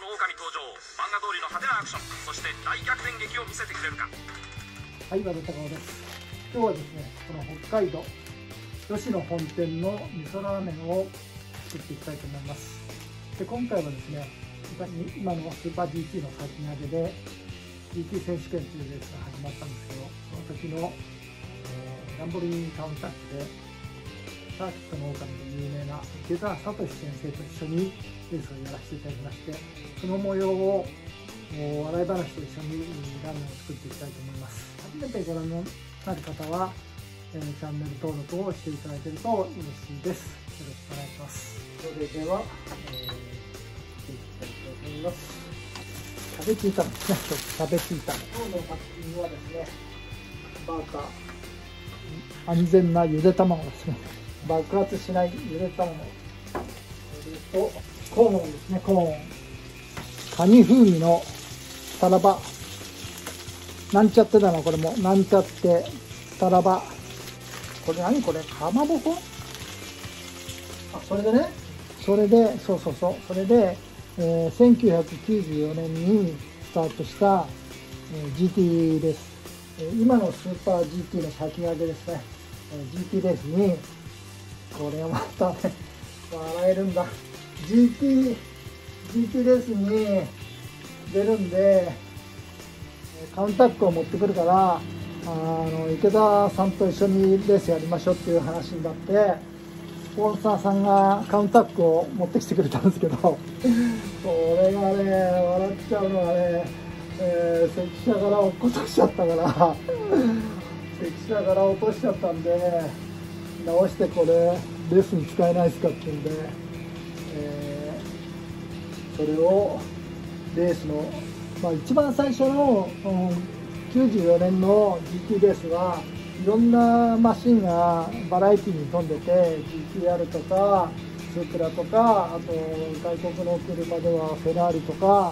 の狼登場、漫画通りの派手なアクション、そして大逆転劇を見せてくれるか。 はい、和田隆夫です。今日はですね、この北海道吉野本店の味噌ラーメンを作っていきたいと思います。で、今回はですね、今のスーパー GT の先駆けで GT 選手権というレースが始まったんですけど、その時の、ランボルギーニカウンタックでサーキットの狼で有名な池田聡先生と一緒にレースをやらせていただきまして、その模様を笑い話と一緒にラーメンを作っていきたいと思います。初めてご覧になる方は、チャンネル登録をしていただけると嬉しいです。よろしくお願いします。それでは、作っていきたいと思います。キャベツ炒めですね。キャベツ炒め。今日のパッキングはですね、バーカー安全なゆで卵ですね。爆発しないゆで卵。それとコーンですね。コーン。カニ風味のタラバ。なんちゃってだな、これも。なんちゃってタラバ。これ何これ、かまぼこ。あ、それでね。それで、そう。それで、1994年にスタートした、GT レース。今のスーパー GT の先駆けですね。GT レースに、これはまたね、笑えるんだ。GT レースに出るんで、カウンタックを持ってくるから、池田さんと一緒にレースやりましょうっていう話になって、スポンサーさんがカウンタックを持ってきてくれたんですけど、これがね、笑っちゃうのがね、関車から落っことしちゃったから、関車から落としちゃったんで、直してこれレースに使えないですかっていうんで、それをレースの、一番最初の、94年の GT レースはいろんなマシンがバラエティに飛んでて、 GTR とかスープラとか、あと外国の車ではフェラーリとか、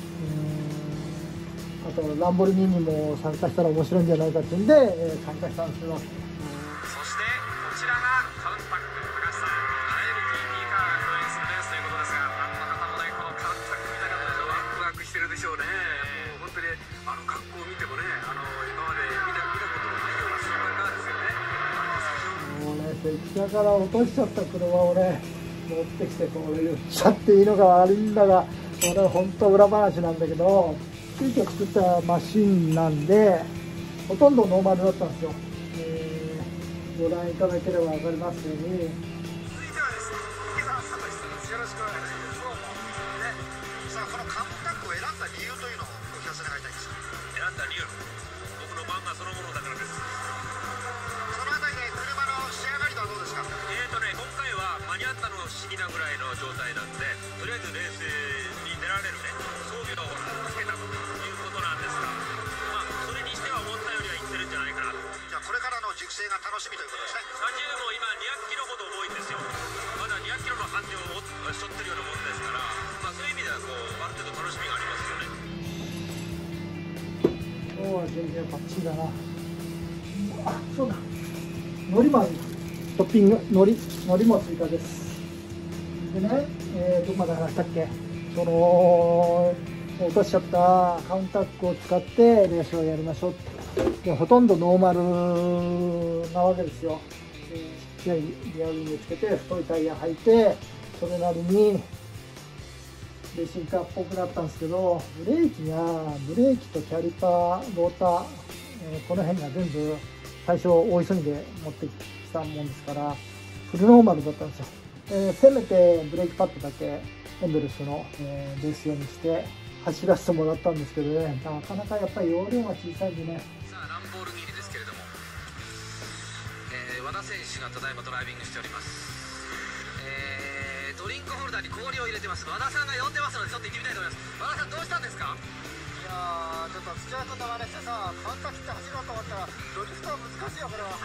あとランボルギーニも参加したら面白いんじゃないかっていうんで、参加したんですけど、 そしてこちらがカウンタック、高橋さん、あらゆる GT カーが応援するレースということですが、ファンの方もね、このカウンタック見たかったでしょう。ワクワクしてるでしょうね。もう本当にあの格好を見てもね、今まで見たことのないようなスーパーカーですよね。 もうね、関車から落としちゃった車をね、持ってきて、これ言っちゃっていいのか悪いんだが、これ本当裏話なんだけど、急遽作ったマシンなんで、ほとんどノーマルだったんですよ。ご覧いただければ分かりますように。 続いてはですね、池田聡さんです。よろしくお願いします。さあ、このカウンタックを選んだ理由というのをお聞かせ願いたいんです。選んだ理由、僕の漫画そのものだからです。そのあたりで車の仕上がりとはどうですか。今回は間に合ったの不思議なぐらいの状態なんで、とりあえずレースに出られるね、装備をつけたということなんですが、それにしては思ったよりはいってるんじゃないかなと。じゃあこれからの熟成が楽しみということですね。体重も今200キロほど重いんですよ。まだ200キロのハンデを背負ってるようなもんですから、そういう意味ではある程度楽しみがありますよね。 今日は全然バッチリだな。あ、そうだ、海苔もある。トッピング海苔も追加です。でね、どこまで話したっけ。その落としちゃったカウンタックを使ってレースをやりましょうって。でほとんどノーマルなわけですよ。ちっちゃいリアリングつけて太いタイヤ履いて、それなりにレーシングカーっぽくなったんですけど、ブレーキとキャリパー、ローター、この辺が全部最初大急ぎで持ってきたもんですから、フルノーマルだったんですよ。せめてブレーキパッドだけエンドレスの、レース用にして走らせてもらったんですけどね、なかなかやっぱり容量が小さいんでね。 さあ、ランボルギーニですけれども、和田選手がただいまドライビングしております。ドリンクホルダーに氷を入れてます。和田さんが呼んでますので、ちょっと行ってみたいと思います。和田さん、どうしたんですか。 いやー、ちょっと土屋君と真似してさ、カウンター切って走ろうと思ったら、ドリフトは難しいよ、これは。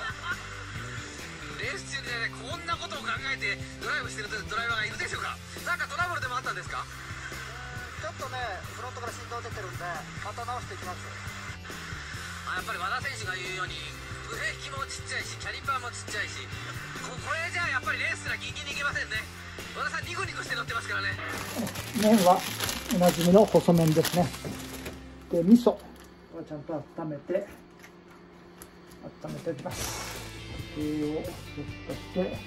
レース中にね、こんなことを考えてドライブしてるドライバーがいるでしょうか。なんかトラブルでもあったんですか。 ちょっとね、フロントから振動出てるんで、また直していきます。 やっぱり和田選手が言うように、ブレーキもちっちゃいし、キャリパーもちっちゃいし、これじゃあやっぱりレースがギンギンにいけませんね。和田さんニコニコして乗ってますからね。 麺はおなじみの細麺ですね。で味噌はちゃんと温めておきます。これをセットして入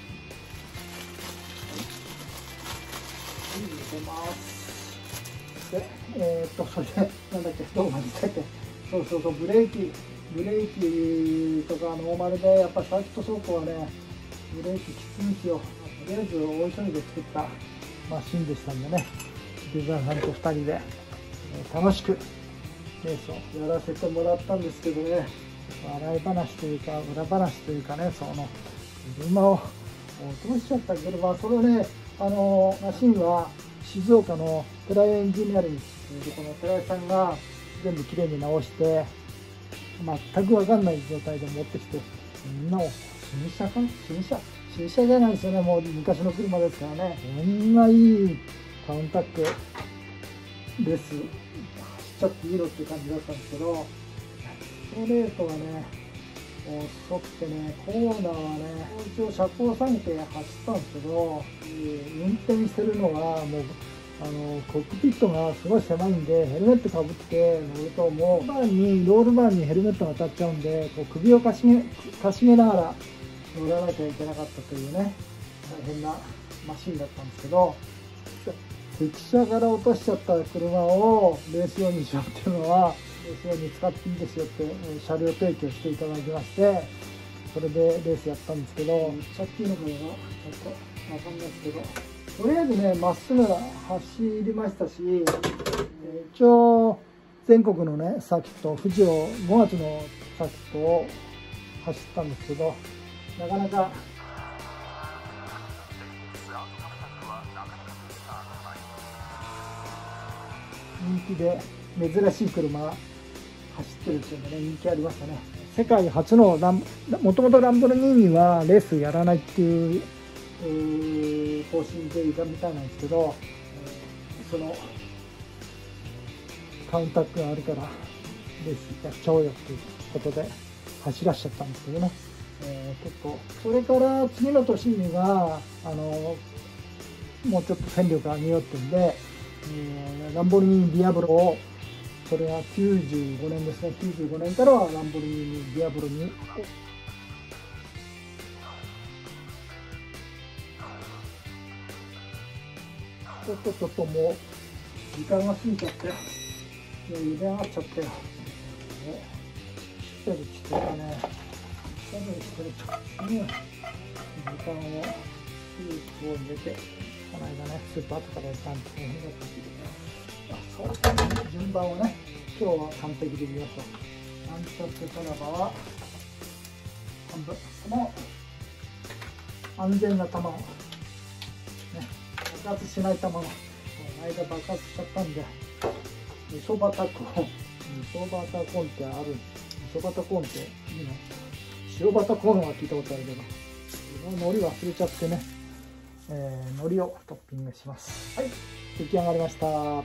れます。でそれでなんだっけ、動画に書いて、そうブレーキとかノーマルでやっぱサーキット走行はね、ブレーキきついんですよ。とりあえず大急ぎで作ったマシンでしたんでね、デザイナーさんと2人で楽しくレースをやらせてもらったんですけどね、笑い話というか裏話というかね、その車を落としちゃった車、それをね、マシンは静岡のテライエンジニアリングというところの寺井さんが全部きれいに直して、全く分かんない状態で持ってきて、みんなを新車じゃないですよね、もう昔の車ですからね。こんないいカウンタックレース走っちゃっていいのっていう感じだったんですけど、ストレートがね遅くてね、コーナーはね、一応車高下げて走ったんですけど、運転してるのはもうコックピットがすごい狭いんで、ヘルメットかぶって乗ると、もうロールバーにヘルメットが当たっちゃうんで、こう首をかしげながら乗らなきゃいけなかったというね、大変なマシンだったんですけど、敵車から落としちゃった車をレース用にしようっていうのは、レース用に使っていいですよって車両提供していただきまして、それでレースやったんですけど、さっきの分はちょっとわかんないですけど、とりあえずね、まっすぐ走りましたし、一応全国のねサーキット、富士を5月のサーキットを走ったんですけど、なかなか人気で珍しい車が走ってるっていうのでね、人気ありましたね。世界初のもともとランボルギーニはレースやらないっていう方針でいたみたいなんですけど、そのカウンタックがあるからレースやっちゃおうよっていうことで走らしちゃったんですけどね、結構それから次の年にはもうちょっと戦力上げようっていうんで、ランボルギーニディアブロを、それが95年ですね、95年からはランボルギーニディアブロにちょっともう時間が過ぎちゃって、茹で上がっちゃってよ。しっかりしてたね。しっかりしてるとに時間をスープを入れて、この間ねスープ後からやったんですけど、そう順番をね、今日は完璧でいきましょう。なんちゃってそらばは半分、この安全な卵、ね、爆発しない卵、間爆発しちゃったんで、味噌バタコーンってあるんです。味噌バタコーンっていいの？塩バタコーンは聞いたことあるけど、海苔忘れちゃってね、海苔をトッピングします。はい、出来上がりました。では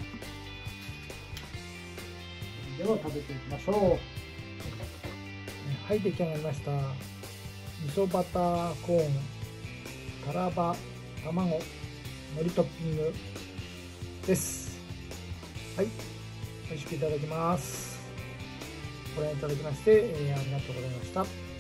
食べていきましょう。はい、出来上がりました。味噌バターコーン、タラバ、卵、海苔トッピングです。はい、美味しくいただきます。ご覧いただきまして、ありがとうございました。